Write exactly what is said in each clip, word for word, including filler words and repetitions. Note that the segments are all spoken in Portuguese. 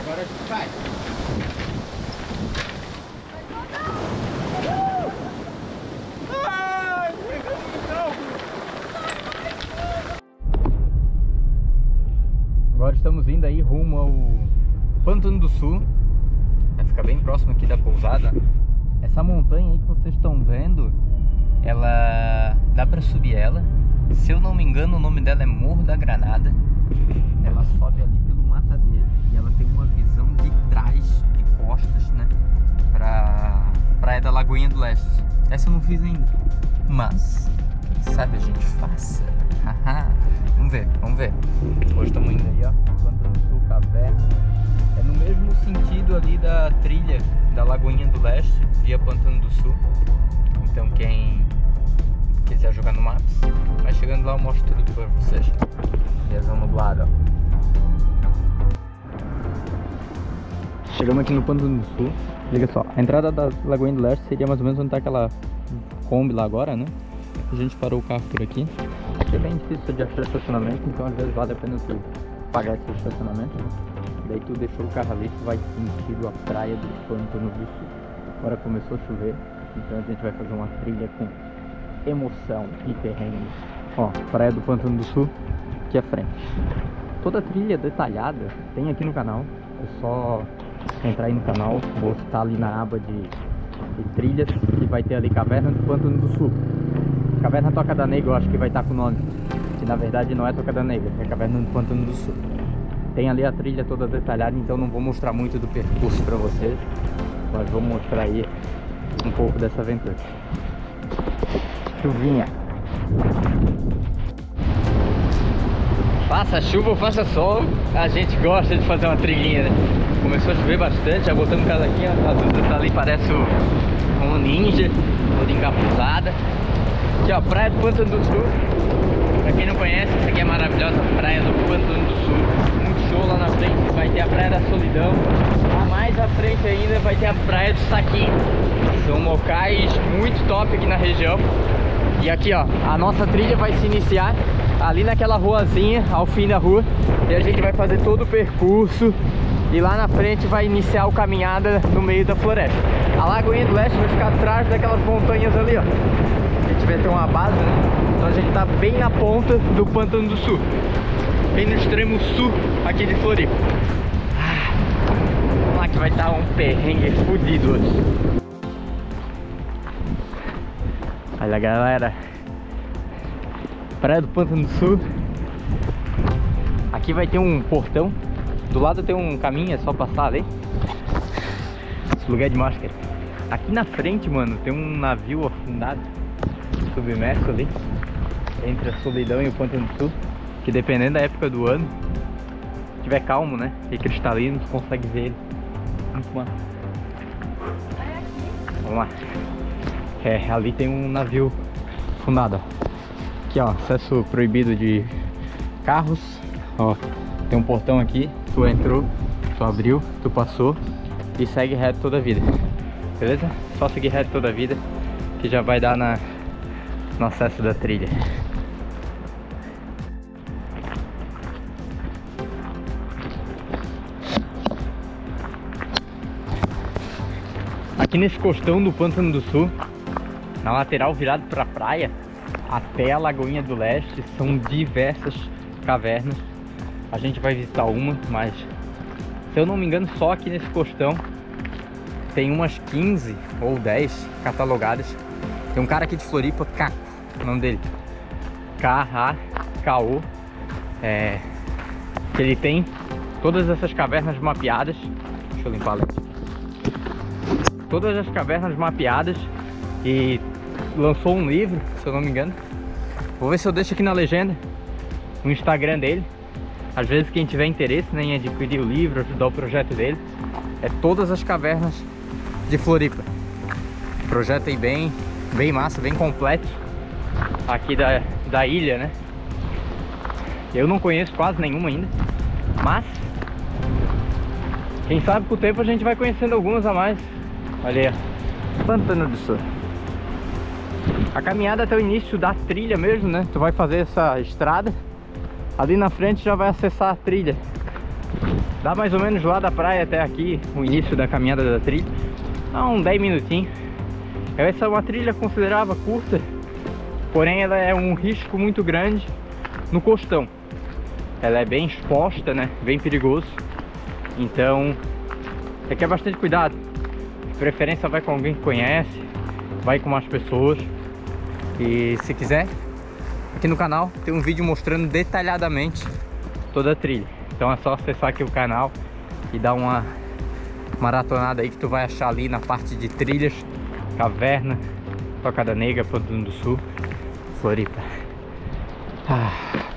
Agora a gente vai. Agora estamos indo aí rumo ao Pântano do Sul. Vai ficar bem próximo aqui da pousada. Essa montanha aí que vocês estão vendo, ela dá pra subir ela. Se eu não me engano, o nome dela é Morro da Granada. Ela sobe ali pelo matadeiro e ela tem uma visão de trás, de costas, né, pra praia da Lagoinha do Leste. Essa eu não fiz ainda, mas sabe, a gente faça. Vamos ver, vamos ver. Hoje estamos indo aí, ó, Pântano do Sul, caverna. É no mesmo sentido ali da trilha da Lagoinha do Leste, via Pântano do Sul. Então quem quiser jogar no Maps, vai chegando lá, eu mostro tudo pra vocês. Diazão nublado, ó. Chegamos aqui no Pântano do Sul. Liga só, a entrada da Lagoinha do Leste seria mais ou menos onde tá aquela Kombi lá agora, né? A gente parou o carro por aqui. Aqui é bem difícil de achar estacionamento, então às vezes vale a pena tu pagar esse estacionamento. Daí tu deixou o carro ali, tu vai sentido a praia do Pântano do Sul. Agora começou a chover, então a gente vai fazer uma trilha com emoção e terreno. Ó, praia do Pântano do Sul, aqui à frente. Toda a trilha detalhada tem aqui no canal. É só entrar aí no canal, vou estar ali na aba de, de trilhas e vai ter ali Caverna do Pântano do Sul. Caverna Toca da Negra, eu acho que vai estar com o nome, que na verdade não é Toca da Negra, é Caverna do Pântano do Sul. Tem ali a trilha toda detalhada, então não vou mostrar muito do percurso para vocês, mas vou mostrar aí um pouco dessa aventura. Chuvinha. Faça chuva ou faça sol, a gente gosta de fazer uma trilhinha, né? Começou a chover bastante, já botando o casaquinho, a Duda tá ali, parece um ninja, toda encapuzada. Aqui ó, Praia do Pântano do Sul. Pra quem não conhece, essa aqui é a maravilhosa Praia do Pântano do Sul. Muito show lá na frente, vai ter a Praia da Solidão. A mais à frente ainda vai ter a Praia do Saquinho. São locais muito top aqui na região. E aqui ó, a nossa trilha vai se iniciar ali naquela ruazinha, ao fim da rua. E a gente vai fazer todo o percurso. E lá na frente vai iniciar o caminhada no meio da floresta. A Lagoinha do Leste vai ficar atrás daquelas montanhas ali ó. A gente vai ter uma base, né? Então a gente tá bem na ponta do Pântano do Sul, bem no extremo sul aqui de Floripa. Ah, vamos lá que vai estar um perrengue fodido hoje. Olha galera, Praia do Pântano do Sul. Aqui vai ter um portão, do lado tem um caminho, é só passar ali. Esse lugar é de máscara. Aqui na frente, mano, tem um navio afundado, submerso ali, entre a Solidão e o Pântano do Sul, que dependendo da época do ano, se tiver calmo, né, e cristalino, tu consegue ver ele. Muito massa. Vamos lá. É, ali tem um navio afundado, ó. Aqui ó, acesso proibido de carros, ó, tem um portão aqui, tu entrou, tu abriu, tu passou e segue reto toda a vida, beleza? Só seguir reto toda a vida que já vai dar na no acesso da trilha. Aqui nesse costão do Pântano do Sul, na lateral virado para a praia, até a Lagoinha do Leste, são diversas cavernas. A gente vai visitar uma, mas se eu não me engano, só aqui nesse costão tem umas quinze ou dez catalogadas. Tem um cara aqui de Floripa, Caco, o nome dele, K A K O, é, que ele tem todas essas cavernas mapeadas. Deixa eu limpar a lente. Todas as cavernas mapeadas, e lançou um livro, se eu não me engano. Vou ver se eu deixo aqui na legenda o Instagram dele. Às vezes quem tiver interesse, né, em adquirir o livro, ajudar o projeto dele, é Todas as Cavernas de Floripa. Projeto aí bem, bem massa, bem completo aqui da, da ilha, né? Eu não conheço quase nenhuma ainda, mas quem sabe com o tempo a gente vai conhecendo algumas a mais. Olha aí, Pântano do Sul. A caminhada até o início da trilha mesmo, né? Tu vai fazer essa estrada, ali na frente já vai acessar a trilha Dá mais ou menos lá da praia até aqui, o início da caminhada da trilha, dá uns dez minutinhos. Essa é uma trilha considerável curta, porém ela é um risco muito grande no costão. Ela é bem exposta, né? Bem perigoso. Então, tem que ter bastante cuidado. De preferência vai com alguém que conhece, vai com mais pessoas. E se quiser, aqui no canal tem um vídeo mostrando detalhadamente toda a trilha. Então é só acessar aqui o canal e dar uma maratonada aí que tu vai achar ali na parte de trilhas, Caverna, Tocada Negra, Pantano do Sul, Floripa. Ah.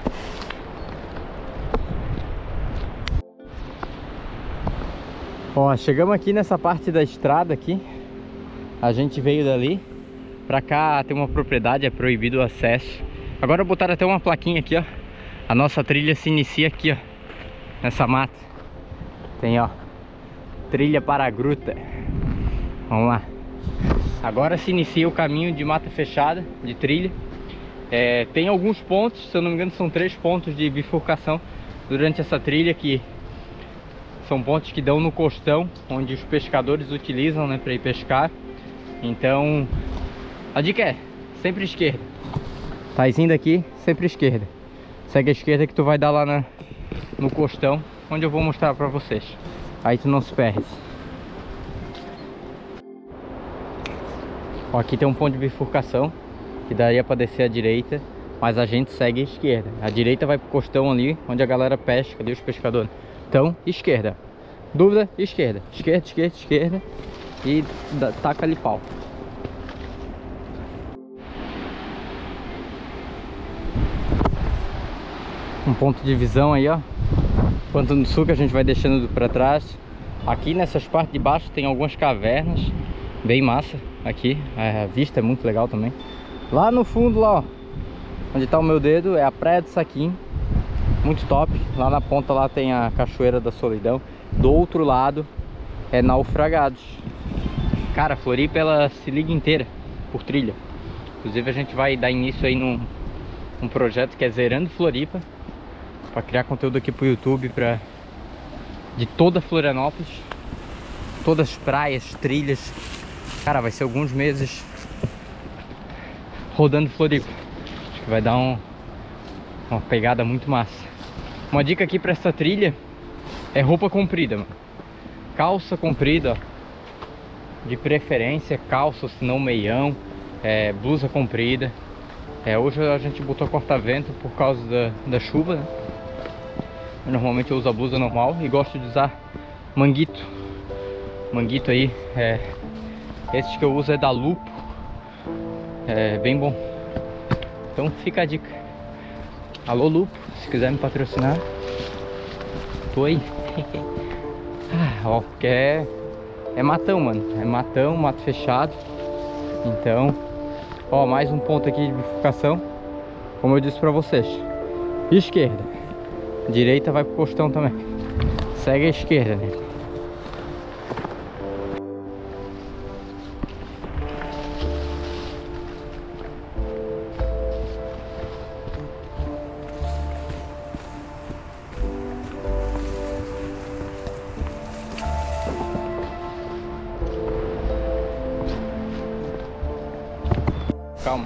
Ó, chegamos aqui nessa parte da estrada aqui. A gente veio dali pra cá, tem uma propriedade, é proibido o acesso. Agora botaram até uma plaquinha aqui, ó. A nossa trilha se inicia aqui, ó, nessa mata. Tem, ó, trilha para a gruta. Vamos lá. Agora se inicia o caminho de mata fechada, de trilha. É, tem alguns pontos, se eu não me engano são três pontos de bifurcação durante essa trilha, que são pontos que dão no costão, onde os pescadores utilizam, né, para ir pescar. Então a dica é sempre esquerda. Tá indo aqui, sempre esquerda. Segue a esquerda que tu vai dar lá na, no costão, onde eu vou mostrar pra vocês. Aí tu não se perde. Ó, aqui tem um ponto de bifurcação que daria pra descer à direita, mas a gente segue a esquerda. A direita vai pro costão ali, onde a galera pesca, ali os pescadores. Então, esquerda. Dúvida? Esquerda. Esquerda, esquerda, esquerda. E taca ali pau. Um ponto de visão aí, ó. Pantano do Sul, que a gente vai deixando pra trás. Aqui nessas partes de baixo tem algumas cavernas. Bem massa aqui. A vista é muito legal também. Lá no fundo, lá, ó, onde tá o meu dedo, é a Praia do Saquinho. Muito top. Lá na ponta lá tem a Cachoeira da Solidão. Do outro lado é Naufragados. Cara, Floripa ela se liga inteira por trilha. Inclusive a gente vai dar início aí num um projeto que é Zerando Floripa, para criar conteúdo aqui pro YouTube pra, de toda Florianópolis, todas as praias, trilhas. Cara, vai ser alguns meses rodando Floripa. Acho que vai dar um, uma pegada muito massa. Uma dica aqui pra essa trilha é roupa comprida, mano. Calça comprida, ó. De preferência calça, se não meião, é, blusa comprida. É, hoje a gente botou corta-vento por causa da, da chuva, né? Normalmente eu uso a blusa normal e gosto de usar manguito. Manguito aí, é, esses que eu uso é da Lupo. É bem bom. Então fica a dica. Alô Lupo, se quiser me patrocinar, tô aí. Ah, ó, porque é, é matão, mano. É matão, mato fechado. Então, ó, mais um ponto aqui de bifurcação. Como eu disse pra vocês, esquerda. Direita vai pro costão também. Segue a esquerda, né? Calma.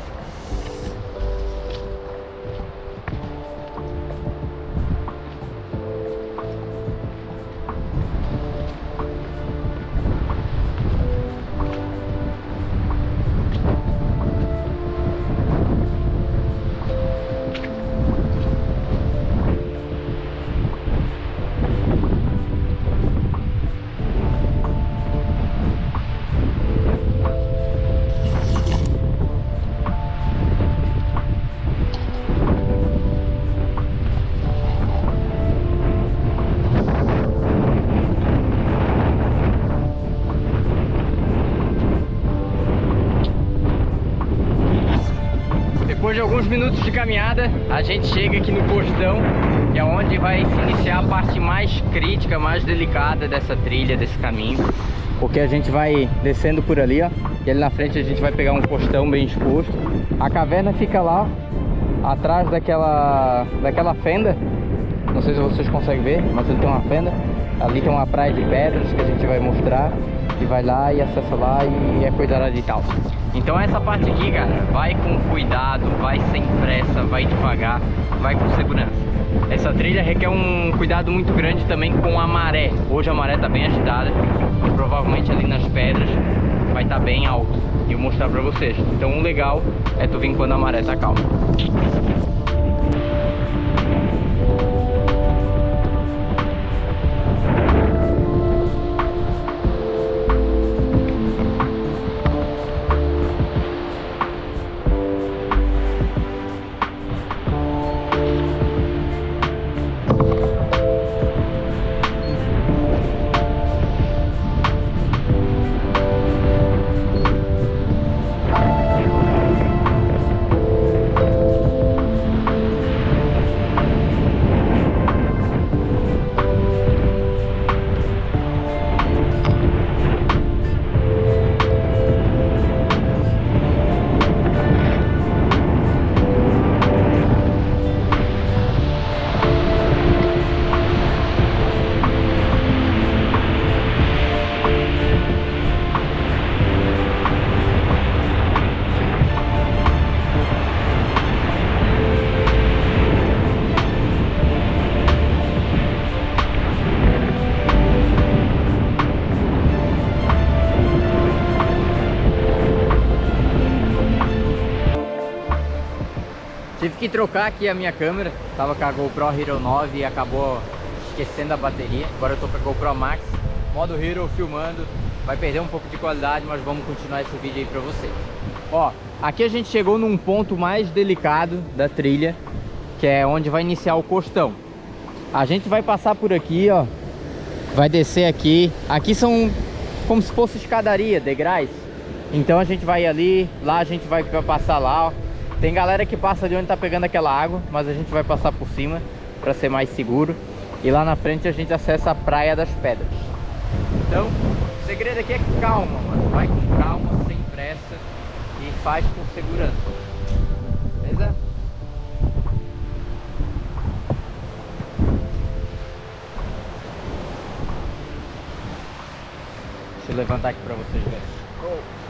Depois de alguns minutos de caminhada, a gente chega aqui no costão, que é onde vai se iniciar a parte mais crítica, mais delicada dessa trilha, desse caminho. Porque a gente vai descendo por ali, ó, e ali na frente a gente vai pegar um costão bem exposto. A caverna fica lá, ó, atrás daquela, daquela fenda Não sei se vocês conseguem ver, mas ele tem uma fenda. Ali tem uma praia de pedras que a gente vai mostrar. E vai lá e acessa lá e é coisa lá de tal. Então essa parte aqui, cara, vai com cuidado, vai sem pressa, vai devagar, vai com segurança. Essa trilha requer um cuidado muito grande também com a maré. Hoje a maré tá bem agitada e provavelmente ali nas pedras vai estar bem alto. E eu vou mostrar pra vocês. Então o legal é tu vir quando a maré tá calma. Tive que trocar aqui a minha câmera, tava com a GoPro Hero nove e acabou esquecendo a bateria. Agora eu tô com a GoPro Max, modo Hero filmando, vai perder um pouco de qualidade, mas vamos continuar esse vídeo aí pra você. Ó, aqui a gente chegou num ponto mais delicado da trilha, que é onde vai iniciar o costão. A gente vai passar por aqui, ó, vai descer aqui. Aqui são como se fosse escadaria, degraus. Então a gente vai ali, lá a gente vai passar lá, ó. Tem galera que passa de onde tá pegando aquela água, mas a gente vai passar por cima para ser mais seguro. E lá na frente a gente acessa a Praia das Pedras. Então, o segredo aqui é calma, mano. Vai com calma, sem pressa e faz com segurança. Beleza? Deixa eu levantar aqui para vocês verem. Oh.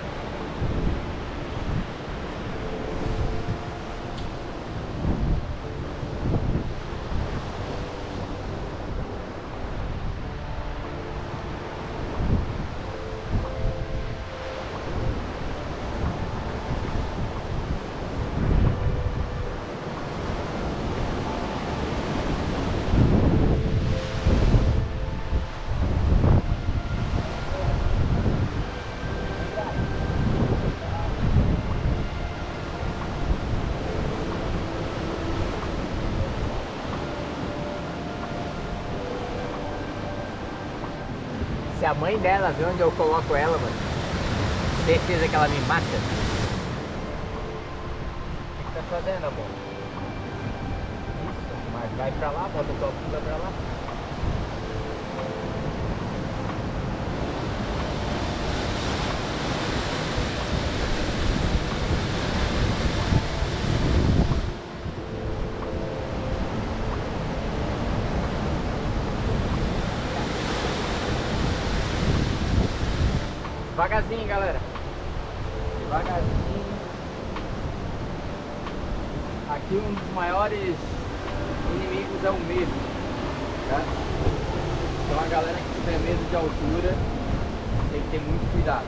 Se a mãe dela vê onde eu coloco ela, mano, certeza que ela me mata. O que que tá fazendo, amor? Isso, mas vai pra lá, bota tua bunda pra lá. Devagarzinho, galera. Devagarzinho. Aqui um dos maiores inimigos é o medo, tá? Então a galera que tiver medo de altura tem que ter muito cuidado.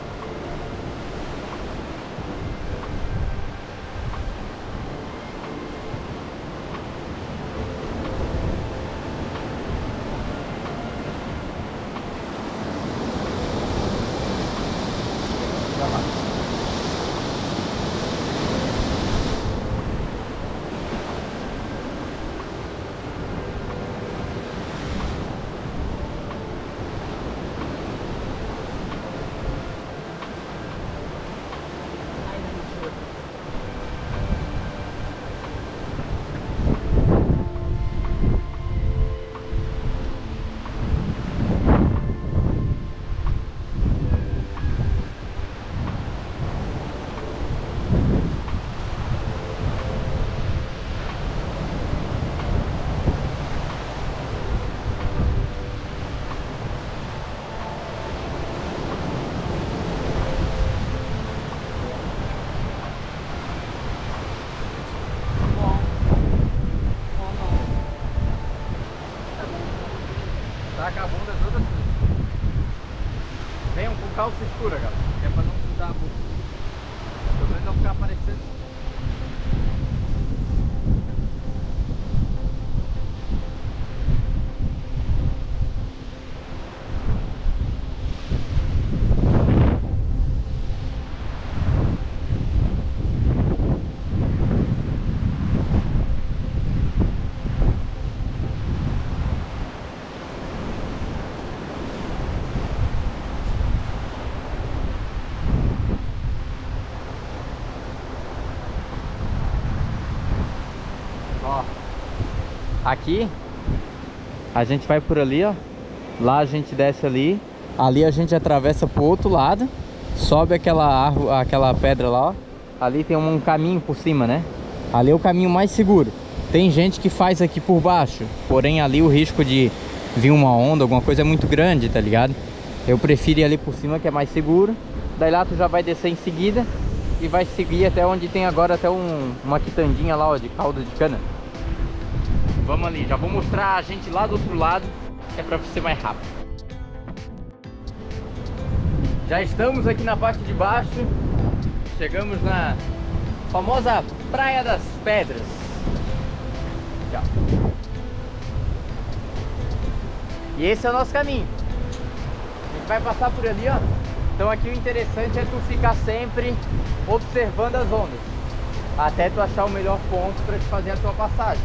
Tá com a bunda toda suja. Venham com calça escura, galera. Que é pra não sujar a bunda. Pelo menos não ficar aparecendo. Ó, aqui a gente vai por ali, ó. Lá a gente desce ali. Ali a gente atravessa pro outro lado. Sobe aquela árvore, aquela pedra lá, ó. Ali tem um caminho por cima, né? Ali é o caminho mais seguro. Tem gente que faz aqui por baixo, porém ali o risco de vir uma onda, alguma coisa é muito grande, tá ligado? Eu prefiro ir ali por cima, que é mais seguro. Daí lá tu já vai descer em seguida e vai seguir até onde tem agora até um, uma quitandinha lá, ó, de calda de cana. Vamos ali, já vou mostrar a gente lá do outro lado, que é pra ser mais rápido. Já estamos aqui na parte de baixo. Chegamos na famosa Praia das Pedras. Já. E esse é o nosso caminho. A gente vai passar por ali, ó. Então aqui o interessante é tu ficar sempre observando as ondas, até tu achar o melhor ponto para te fazer a tua passagem.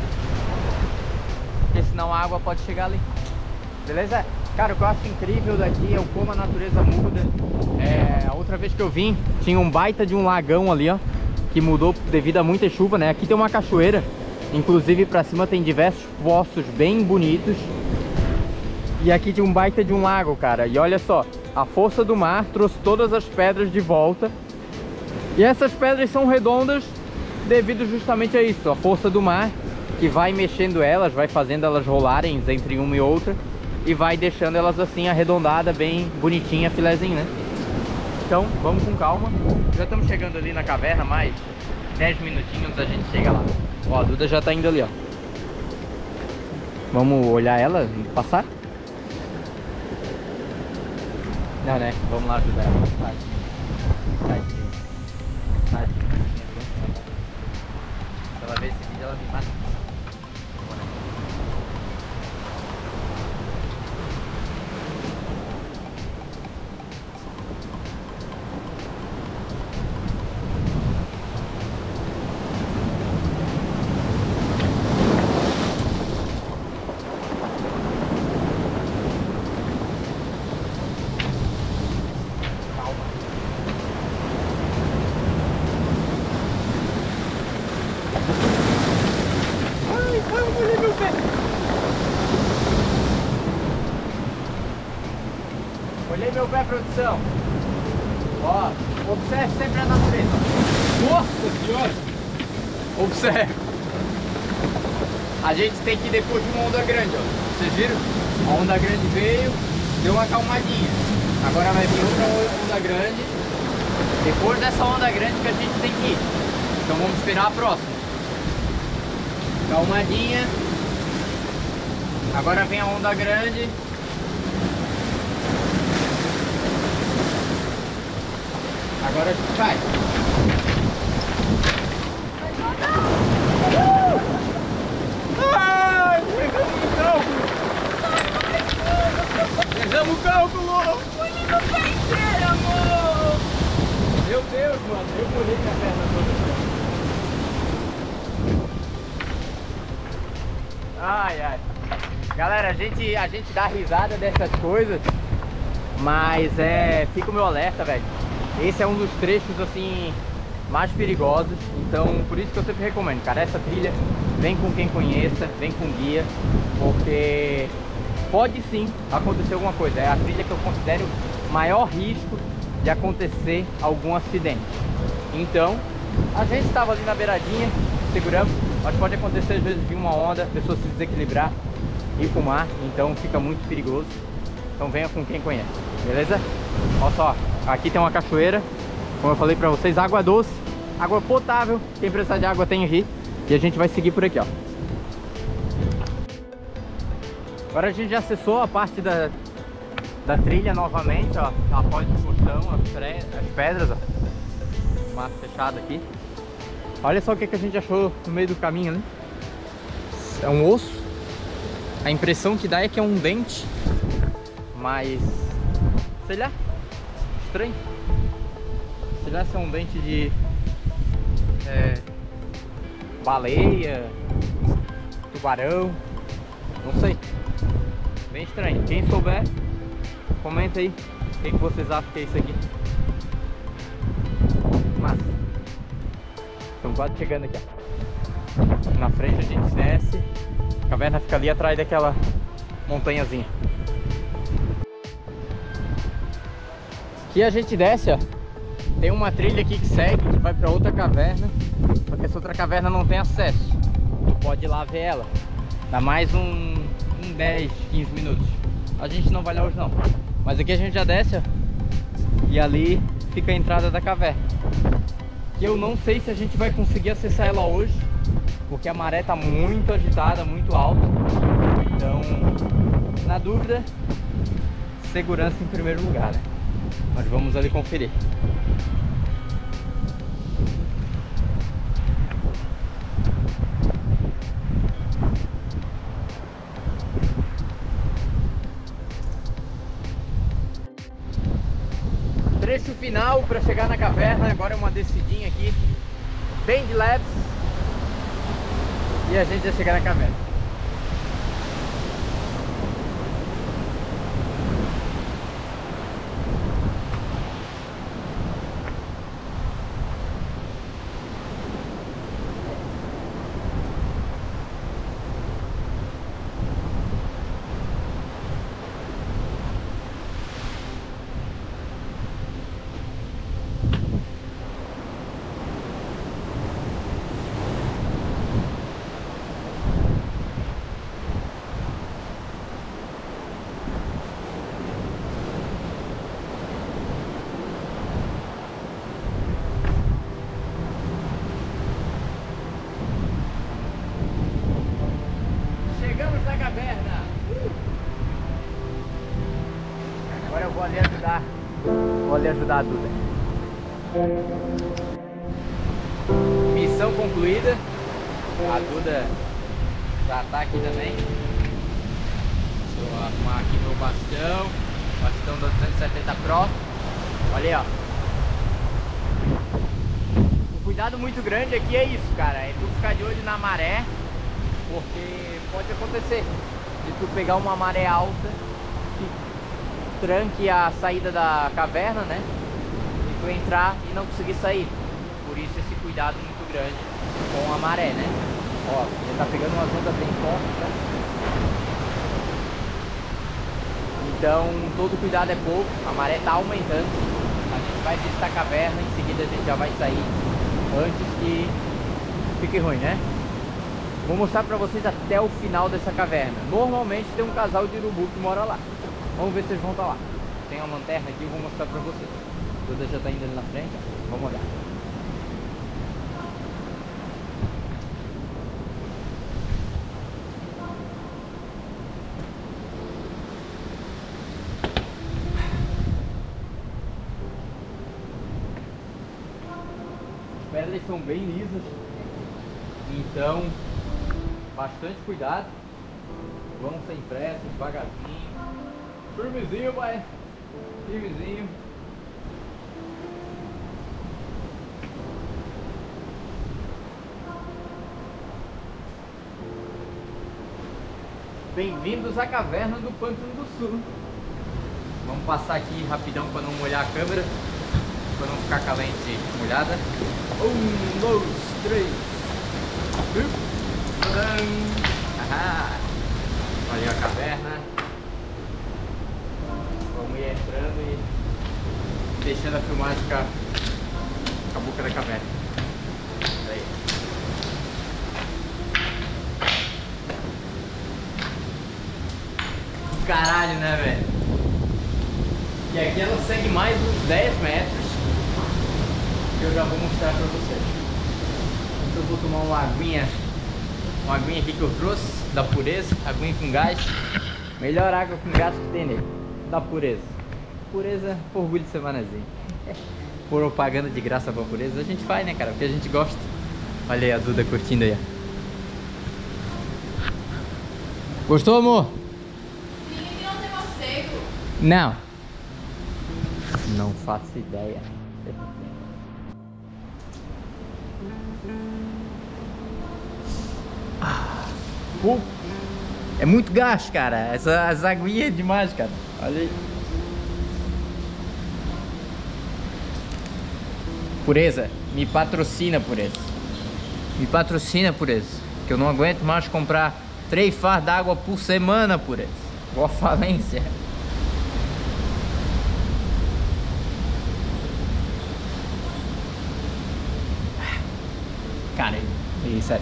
Porque senão a água pode chegar ali. Beleza? Cara, o que eu acho incrível daqui é o como a natureza muda. É, a outra vez que eu vim, tinha um baita de um lagão ali, ó, que mudou devido a muita chuva, né? Aqui tem uma cachoeira, inclusive pra cima tem diversos poços bem bonitos. E aqui tinha um baita de um lago, cara. E olha só, a força do mar trouxe todas as pedras de volta. E essas pedras são redondas devido justamente a isso, a força do mar, que vai mexendo elas, vai fazendo elas rolarem entre uma e outra, e vai deixando elas assim arredondadas, bem bonitinha, filezinho, né? Então, vamos com calma. Já estamos chegando ali na caverna, mais dez minutinhos a gente chega lá. Ó, a Duda já tá indo ali, ó. Vamos olhar ela e passar? Não, né? Vamos lá ajudar ela. Tadinho. Tadinho. Se ela ver esse vídeo, ela me mata. Olhei meu pé, produção. Ó, observe sempre a natureza. Nossa senhora! Observe. A gente tem que ir depois de uma onda grande, ó. Vocês viram? A onda grande veio, deu uma acalmadinha. Agora vai vir outra onda grande. Depois dessa onda grande que a gente tem que ir. Então vamos esperar a próxima. Calmadinha. Agora vem a onda grande. Agora a gente vai. Ai, pegamos o cálculo. Pegamos o cálculo. Puli no pé inteiro, amor. Meu Deus, mano. Eu pulei minha perna toda. Ai, ai. Galera, a gente, a gente dá risada dessas coisas, mas é... fica o meu alerta, velho. Esse é um dos trechos, assim, mais perigosos. Então, por isso que eu sempre recomendo, cara, essa trilha, vem com quem conheça, vem com guia, porque pode sim acontecer alguma coisa. É a trilha que eu considero maior risco de acontecer algum acidente. Então, a gente estava ali na beiradinha, seguramos, mas pode acontecer às vezes vir uma onda, a pessoa se desequilibrar, ir pro mar, então fica muito perigoso. Então venha com quem conhece, beleza? Olha só, aqui tem uma cachoeira, como eu falei pra vocês, água doce, água potável, quem precisar de água tem aqui. E a gente vai seguir por aqui, ó. Agora a gente já acessou a parte da, da trilha novamente, ó. Após o portão, as, pre, as pedras, ó. Massa fechada aqui. Olha só o que, que a gente achou no meio do caminho, né? É um osso. A impressão que dá é que é um dente, mas sei lá, estranho. Sei lá se é um dente de é, baleia, tubarão, não sei. Bem estranho. Quem souber, comenta aí o que, que vocês acham que é isso aqui. Massa. Estamos quase chegando aqui, ó. Na frente a gente desce. A caverna fica ali atrás daquela montanhazinha. Aqui a gente desce, ó. Tem uma trilha aqui que segue, que vai para outra caverna. Porque essa outra caverna não tem acesso. Tu pode ir lá ver ela. Dá mais um, um dez, quinze minutos. A gente não vai lá hoje não. Mas aqui a gente já desce, ó. E ali fica a entrada da caverna. Que eu não sei se a gente vai conseguir acessar ela hoje, porque a maré tá muito agitada, muito alta. Então, na dúvida, segurança em primeiro lugar, né? Mas vamos ali conferir. Trecho final para chegar na caverna. Agora é uma descidinha aqui, bem de leves. E a gente já chega na caverna. Chegamos na caverna. Uh! Agora eu vou ali ajudar. Vou ali ajudar a Duda. Missão concluída. A Duda já tá aqui também. Deixa eu arrumar aqui meu bastão. Bastão da duzentos e setenta Pro. Olha aí, ó. Um cuidado muito grande aqui é isso, cara. É tu ficar de olho na maré. Porque pode acontecer de tu pegar uma maré alta que tranque a saída da caverna, né? E tu entrar e não conseguir sair. Por isso esse cuidado muito grande com a maré, né? Ó, já tá pegando umas ondas bem fortes, né? Então todo cuidado é pouco, a maré tá aumentando. A gente vai visitar a caverna, em seguida a gente já vai sair antes que fique ruim, né? Vou mostrar pra vocês até o final dessa caverna. Normalmente tem um casal de urubu que mora lá. Vamos ver se eles vão estar lá. Tem uma lanterna aqui, eu vou mostrar pra vocês. A Duda já tá indo ali na frente, ó. Vamos olhar. As pedras são bem lisas, então bastante cuidado. Vamos sem pressa, devagarzinho. Firmezinho, pai. Firmezinho. Bem-vindos à caverna do Pântano do Sul. Vamos passar aqui rapidão para não molhar a câmera, para não ficar com a lente molhada. Um, dois, três. Ahá. Olha a caverna. Vamos ir entrando e deixando a filmagem com a, com a boca da caverna. Aí. Caralho, né, velho? E aqui ela segue mais uns dez metros que eu já vou mostrar pra vocês. Então eu vou tomar uma aguinha, uma aguinha aqui que eu trouxe da Pureza, aguinha com gás. Melhor água com gás que tem nele. Da Pureza. Pureza, orgulho de ser manezinho. Propaganda de graça pra Pureza. A gente faz, né, cara? Porque a gente gosta. Olha aí a Duda curtindo aí, ó. Gostou, amor? Sim, que não tem morcego. Não. Não faço ideia. Uh, é muito gás, cara. Essas aguinhas é demais, cara. Olha aí. Pureza, me patrocina, Pureza. Me patrocina, Pureza. Que eu não aguento mais comprar três fardos d'água por semana, Pureza. Vou à falência. Cara, é sério.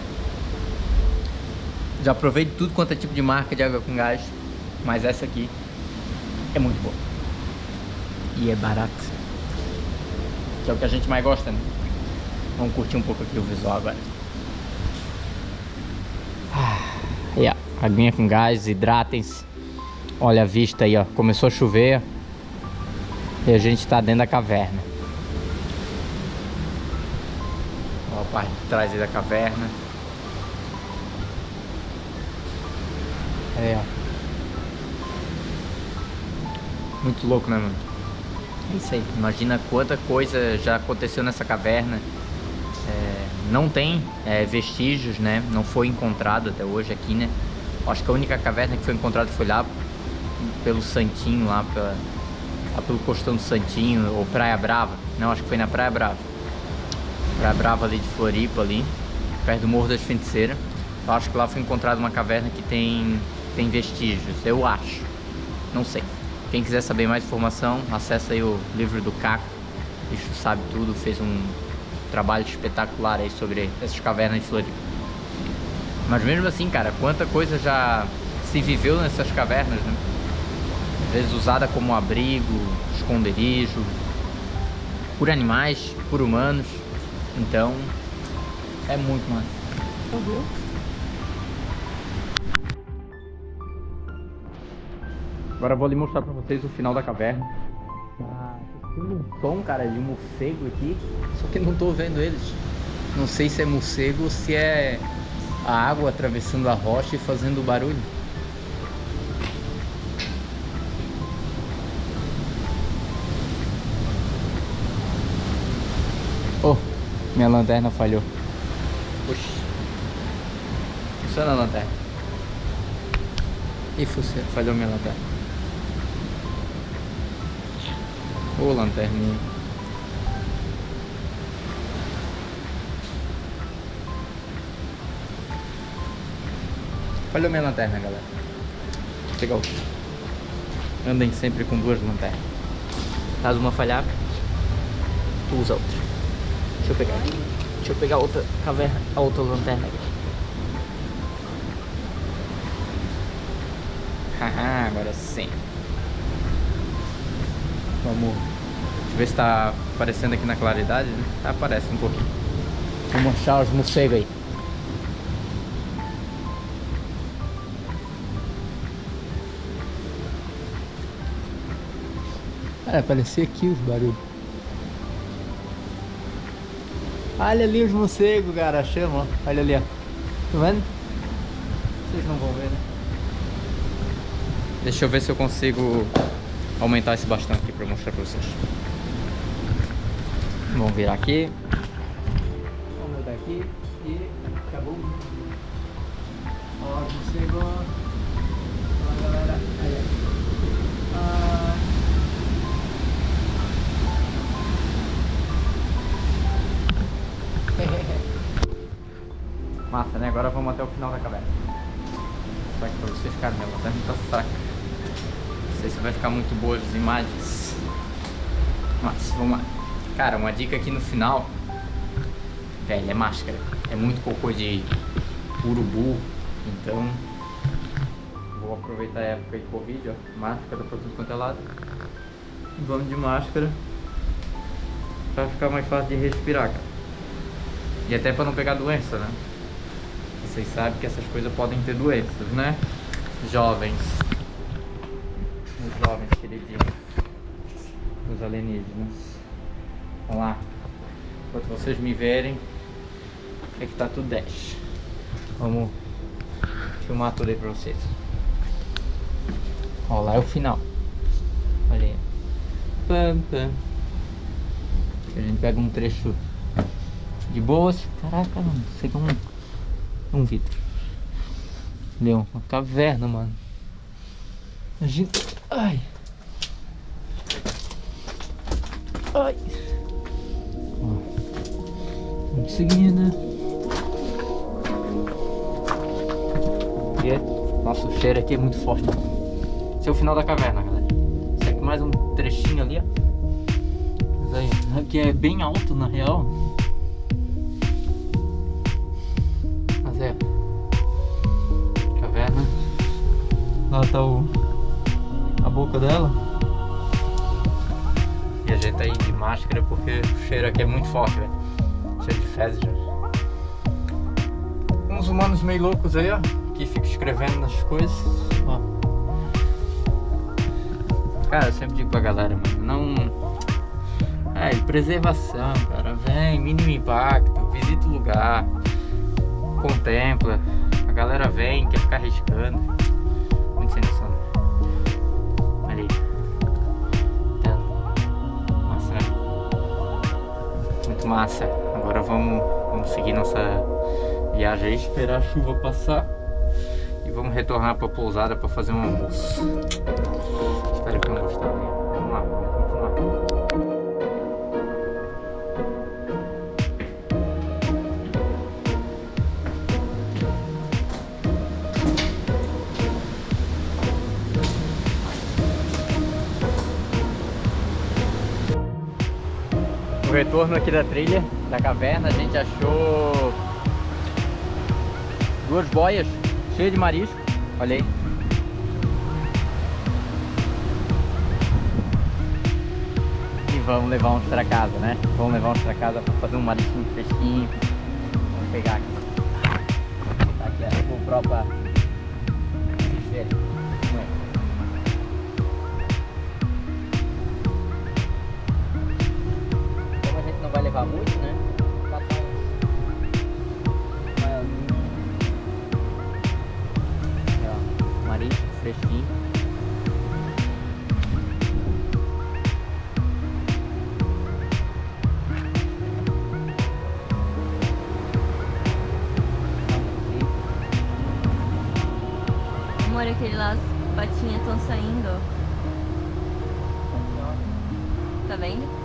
Já provei de tudo quanto é tipo de marca de água com gás, mas essa aqui é muito boa. E é barato. Que é o que a gente mais gosta, né? Vamos curtir um pouco aqui o visual agora. Aí, ó, aguinha com gás, hidratem-se. Olha a vista aí, ó. Começou a chover e a gente tá dentro da caverna. Ó, a parte de trás aí da caverna. É, ó. Muito louco, né, mano? É isso aí. Imagina quanta coisa já aconteceu nessa caverna. É, não tem é, vestígios, né? Não foi encontrado até hoje aqui, né? Acho que a única caverna que foi encontrada foi lá pelo Santinho, lá, pela, lá pelo Costão do Santinho, ou Praia Brava. Não, acho que foi na Praia Brava. Praia Brava ali de Floripa, ali, perto do Morro das Feiticeiras. Eu acho que lá foi encontrada uma caverna que tem, tem vestígios, eu acho. Não sei. Quem quiser saber mais informação, acessa aí o livro do Caco. O bicho sabe tudo, fez um trabalho espetacular aí sobre essas cavernas de Floripa. Mas mesmo assim, cara, quanta coisa já se viveu nessas cavernas, né? Às vezes usada como abrigo, esconderijo, por animais, por humanos. Então, é muito massa. Uhum. Agora eu vou lhe mostrar pra vocês o final da caverna. Ah, tem um som, cara, de morcego aqui. Só que não tô vendo eles. Não sei se é morcego ou se é a água atravessando a rocha e fazendo barulho. Oh, minha lanterna falhou. Puxa. Funciona a lanterna. Ih, falhou minha lanterna. Ô, lanterninha. Falhou minha lanterna, galera. Vou pegar outra. Andem sempre com duas lanternas. Caso uma falhar, tu usa outra. Deixa eu pegar aqui. Deixa eu pegar outra caverna, a outra lanterna aqui. Haha, agora sim. Vamos ver se tá aparecendo aqui na claridade, né? Tá, aparece um pouquinho. Vamos achar os morcegos aí. Cara, aparecia aqui os barulhos. Olha ali os morcegos, cara, chama, ó. Olha ali, ó. Tá vendo? Vocês não vão ver, né? Deixa eu ver se eu consigo aumentar esse bastão aqui pra mostrar pra vocês. Vamos virar aqui. Vamos mudar aqui e acabou. Ó, morcego. Ó, galera. Aí, ah. Massa, né? Agora vamos até o final da caverna. Só que pra vocês ficarem, minha lanterna tá fraca. Não sei se vai ficar muito boas as imagens. Mas vamos lá. Cara, uma dica aqui no final. Velho, é máscara. É muito cocô de urubu. Então vou aproveitar a época de Covid, ó. Máscara pra tudo quanto é lado. Vamos de máscara pra ficar mais fácil de respirar, cara. E até pra não pegar doença, né? Vocês sabem que essas coisas podem ter doenças, né? Jovens. os jovens queridinhos, os alienígenas. Vamos lá, enquanto vocês me verem, é que tá tudo dez. Vamos filmar tudo aí pra vocês. Ó, lá é o final. Olha aí. Pam, pam. A gente pega um trecho de boas. Caraca, mano, isso aqui é um, um vidro. Deu uma caverna, mano. Imagina. Ai. Ai. Ó. Vamos seguindo. E, nossa, o cheiro aqui é muito forte. Esse é o final da caverna, galera. Segue mais um trechinho ali, ó. Mas aí, aqui é bem alto, na real. Mas é. Caverna. Lá tá o... a boca dela. E a gente tá aí de máscara porque o cheiro aqui é muito forte, velho. Cheiro de fezes, já. Uns humanos meio loucos aí, ó, que ficam escrevendo nas coisas, ó. Cara, eu sempre digo pra galera, mano, não... É, preservação, cara, vem, mínimo impacto, visita o lugar, contempla. A galera vem, quer ficar arriscando. Muito sem noção. Olha aí. Massa, né? Muito massa. Agora vamos, vamos seguir nossa viagem aí, esperar a chuva passar. E vamos retornar pra pousada pra fazer um almoço. Espero que tenham gostado. Vamos lá, vamos continuar. O retorno aqui da trilha, da caverna, a gente achou duas boias cheias de marisco, olha aí. E vamos levar uns pra casa, né? Vamos levar uns pra casa pra fazer um marisquinho fresquinho. Vamos pegar aqui. Tá aqui a GoPro pra vocês verem. Vai levar muito, né? Catar uns maiorzinhos. Ó, marisco fresquinho. Amor, aquele lá, as patinhas estão saindo, ó. Tá vendo?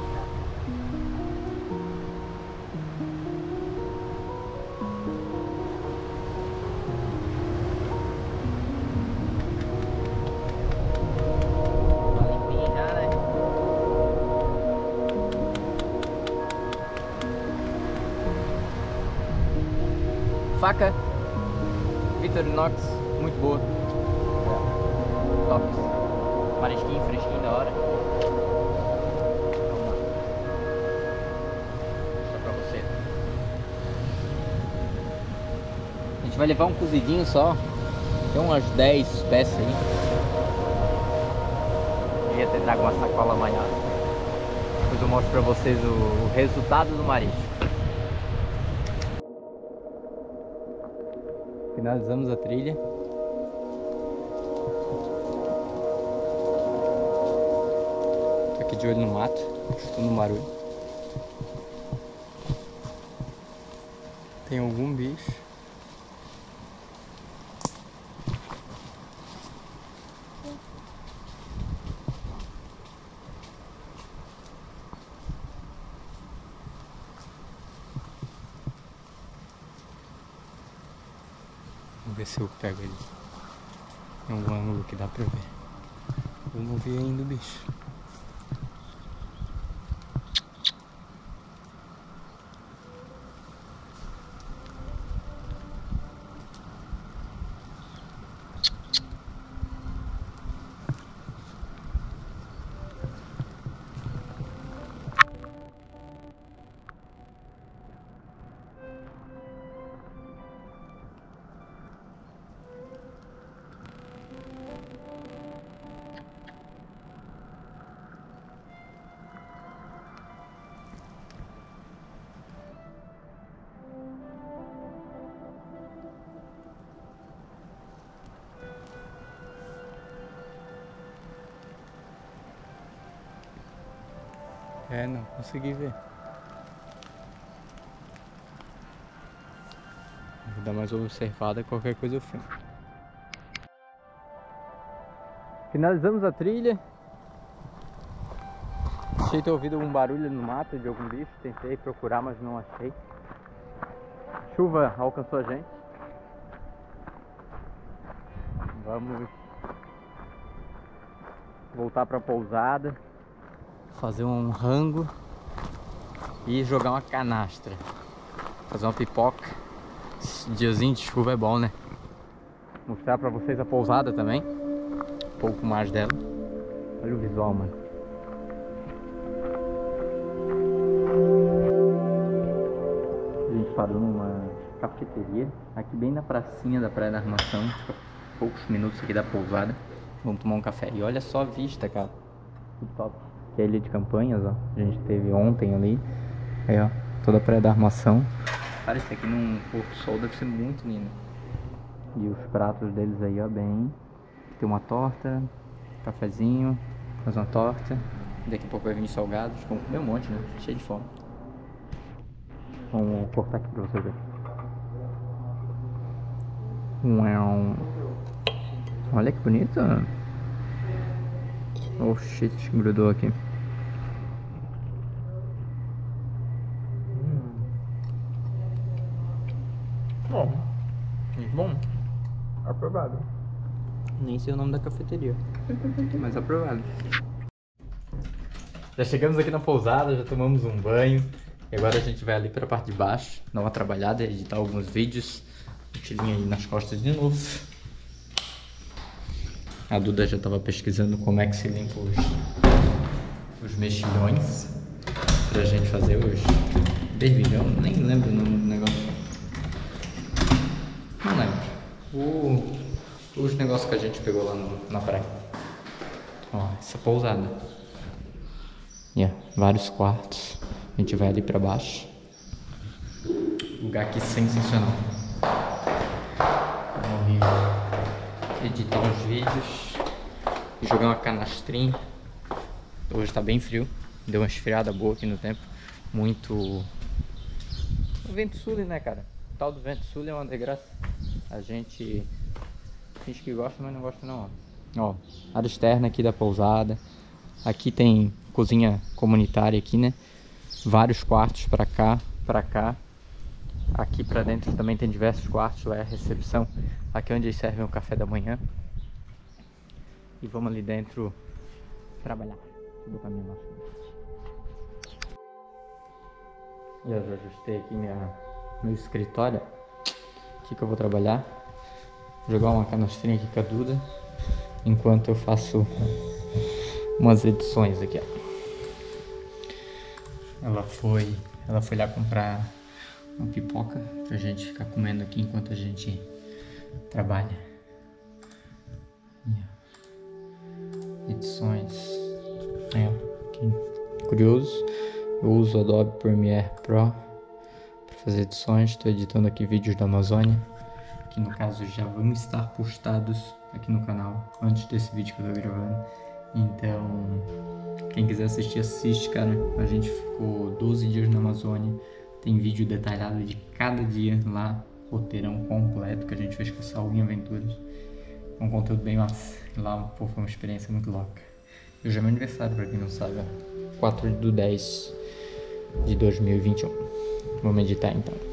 Faca Victorinox, muito boa. Top. Marisquinho fresquinho da hora. Vamos lá. Vou mostrar pra você. A gente vai levar um cozidinho só. Tem umas dez peças aí. Queria ter trago uma sacola maior. Depois eu mostro pra vocês o, o resultado do marisco. Finalizamos a trilha. Tô aqui de olho no mato, estou no barulho. Tem algum bicho. Vamos ver se eu pego ele em algum ângulo que dá pra ver. Eu não vi ainda o bicho. É, não consegui ver. Vou dar mais uma observada, qualquer coisa eu filmo. Finalizamos a trilha. Achei ter ouvido um barulho no mato de algum bicho. Tentei procurar, mas não achei. Chuva alcançou a gente. Vamos voltar pra pousada, fazer um rango e jogar uma canastra. Fazer uma pipoca. Esse diazinho de chuva é bom, né? Mostrar pra vocês a pousada também. Um pouco mais dela. Olha o visual, mano. A gente parou numa cafeteria aqui bem na pracinha da Praia da Armação. Fica poucos minutos aqui da pousada. Vamos tomar um café. E olha só a vista, cara. Que top. Que é a Ilha de Campanhas, ó. A gente teve ontem ali. Aí, ó. Toda a Praia da Armação. Cara, isso aqui num pôr do sol deve ser muito lindo. E os pratos deles aí, ó, bem... Tem uma torta, cafezinho, mais uma torta. Daqui a pouco vai vir salgados. Vamos comer um monte, né? Cheio de fome. Vamos cortar aqui pra você ver. Uau. Olha que bonito. Oh shit, grudou aqui. Hum. Bom, muito bom. Aprovado. Nem sei o nome da cafeteria, mas aprovado. Já chegamos aqui na pousada, já tomamos um banho. E agora a gente vai ali para a parte de baixo, dar uma trabalhada, editar alguns vídeos. Mochilinha aí nas costas de novo. A Duda já estava pesquisando como é que se limpa os, os mexilhões pra gente fazer os berbilhão. Nem lembro o nome do negócio. Não lembro. O, os negócios que a gente pegou lá no, na praia. Ó, essa pousada. Yeah, vários quartos. A gente vai ali pra baixo. Lugar aqui sensacional. Vamos editar uns vídeos e jogar uma canastrinha. Hoje tá bem frio. Deu uma esfriada boa aqui no tempo. Muito... O vento sul, né, cara? O tal do vento sul é uma desgraça. A gente finge que gosta, mas não gosta não. Ó, área externa aqui da pousada. Aqui tem cozinha comunitária aqui, né? Vários quartos pra cá, pra cá. Aqui pra dentro também tem diversos quartos. Lá é a recepção. Aqui é onde eles servem o café da manhã. E vamos ali dentro trabalhar. Vou botar minha máscara. E eu já ajustei aqui minha, meu escritório. Aqui que eu vou trabalhar. Vou jogar uma canastrinha aqui com a Duda. Enquanto eu faço umas edições aqui, ó. Ela foi, ela foi lá comprar uma pipoca pra gente ficar comendo aqui enquanto a gente trabalha. Edições. Aí, ó. Quem curioso, eu uso o Adobe Premiere Pro para fazer edições. Estou editando aqui vídeos da Amazônia, que no caso já vão estar postados aqui no canal antes desse vídeo que eu tô gravando. Então, quem quiser assistir, assiste, cara. A gente ficou doze dias na Amazônia. Tem vídeo detalhado de cada dia lá, roteirão completo que a gente fez com essa All In Aventuras. Um conteúdo bem massa. Lá, pô, foi uma experiência muito louca. Hoje é meu aniversário, pra quem não sabe, ó. quatro de dez de dois mil e vinte e um. Vamos meditar então.